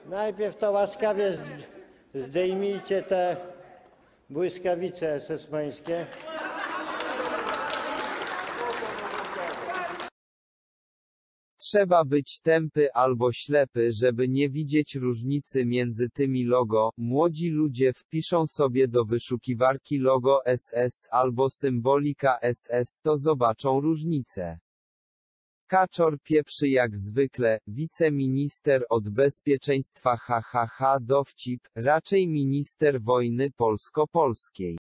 Najpierw to łaskawie zdejmijcie te błyskawice esesmańskie. Trzeba być tępy albo ślepy, żeby nie widzieć różnicy między tymi logo. Młodzi ludzie wpiszą sobie do wyszukiwarki logo SS albo symbolika SS, to zobaczą różnicę. Kaczor pieprzy jak zwykle, wiceminister od bezpieczeństwa dowcip, raczej minister wojny polsko-polskiej.